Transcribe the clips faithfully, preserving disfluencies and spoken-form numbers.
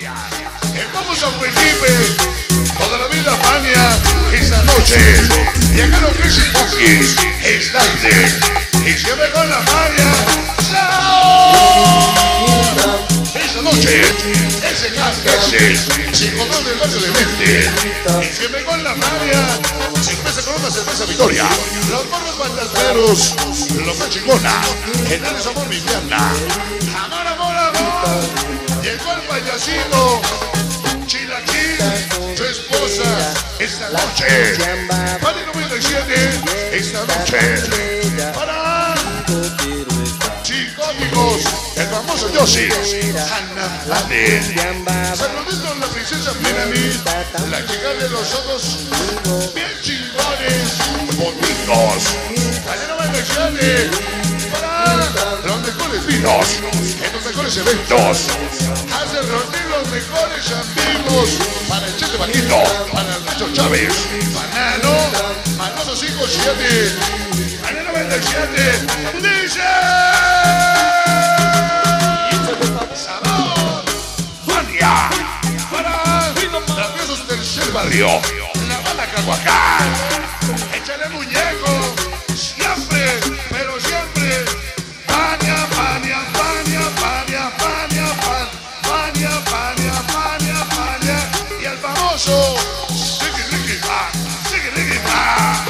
Vamos a Felipe, toda la vida Fania, esta noche. Llegaron Crazy Funky, es tarde, y siempre con la Fania. Esta noche, ese cascase, sin control del barrio de mente, y siempre con la Fania. Se empieza con una cerveza Victoria, los morros fantasmeros, los más chingona, generales amor mi pierna. Amor, amor, amor, llegó el payasito. Chilaquil, su esposa, esta noche. Vale noventa y siete, esta noche. Para Chicóticos, el famoso Yossi, Ana Lade. Saluditos a la princesa Melanie, la chica de los ojos bien chingones, bonitos. Vale noventa y siete, para los mejores vinos, en los mejores eventos. Hace reunir los mejores amigos para el Chete Paquito, para el Nacho Chávez, Banano, Manolo cinco siete, Banano noventa y siete, dice Sabor, Fania, para Traviesos Tercer Barrio, La Bala Caguacán, échale muñeco, siempre, pero siempre, Fania, Fania, Fania, Fania, Fania, Fania, Fania, Fania, Fania, y el famoso Sigue Ricky Pa, Sigue Ricky Pa.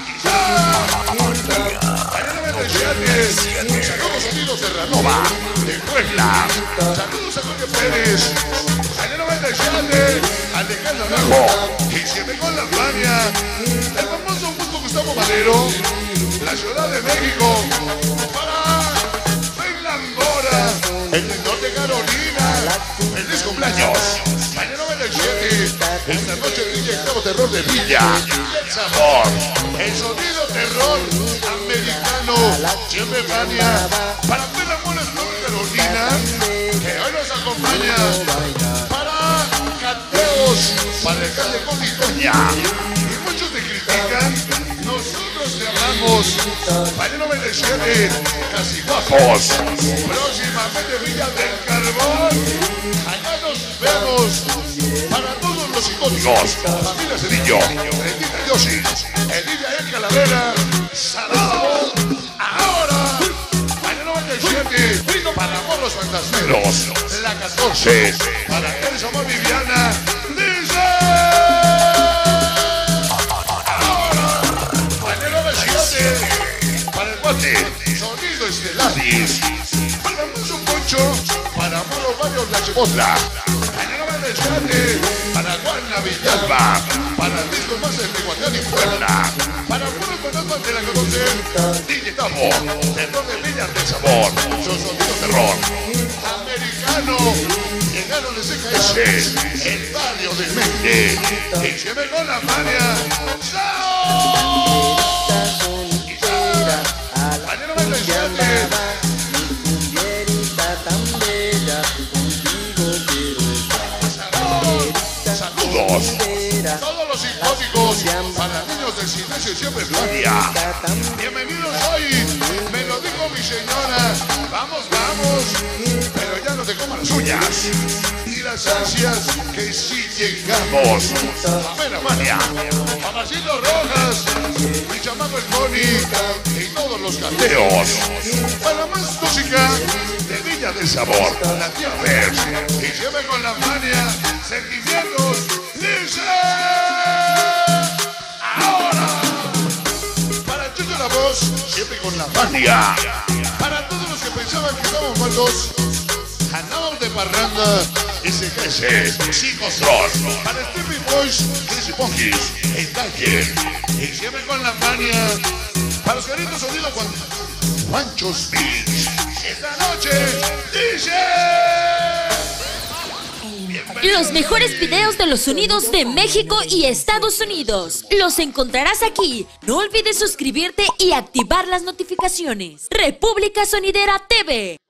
Fania noventa y siete, saludos sonidos de Ranova, de Puebla, saludos a Jorge Pérez, Fania noventa y siete, Alejandro Lago, y siempre con la Fania, el famoso Augusto Gustavo Madero, la Ciudad de México, para Angora, el del norte Carolina, feliz cumpleaños, Fania noventa y siete, esta noche el D J Octavo Terror de Villa, el sabor, el sonido terror americano, siempre Fania, para Pela Molas Norte Carolina, que hoy nos acompaña, para Cateos, para el alcalde Conditoña, y muchos te critican, nosotros te amamos, Fania noventa y siete, casi guapos, próximamente Villa del Carbón, allá nos vemos, para todos los icónicos, familia Cedillo, Bendita Yossi, Elidia El Calavera, Salado, ahora, Fania noventa y siete, para Morros Fantasmeros, la catorce, para Teres Amor Viviana, dice, ahora, Fania noventa y siete, para el Guate, Sonido Estelaris, para Mucho Poncho, para Moro Barrios La Chimosla, Fania noventa y siete, para Juana Villalba, para el disco más de Tehuacán y Puebla, para Puros Fantasmas de la Conocer, D J Tabo, Terror de Villas del Sabor, su sonido terror, americano, llegaron de C K S, el barrio de Mente, y siempre con la Fania, ¡Sao! Fania noventa y siete, saludos, todos los icónicos, para niños del silencio y siempre Fania. Bienvenidos hoy, me lo dijo mi señora, vamos, vamos, pero ya no te coman las uñas, y las ansias que sí llegamos. A ver, Fania, Mamacito Rojas, mi chamaco el Pony, y todos los canteos. Para más música de Villa del Sabor, la tía Fer, y siempre con la Fania, sentimientos, dice ahora, para Chucho la Voz, siempre con la Fania, para todos los que pensaban que estábamos muertos, andábamos de parranda, y se crece, chicos Ross, para Stevie Boys, Crazy Funkies, el Taller, y siempre con la Fania, para los caritos sonidos con Juanchos Beats, esta noche, dice. Los mejores videos de los sonidos de México y Estados Unidos los encontrarás aquí. No olvides suscribirte y activar las notificaciones. República Sonidera T V.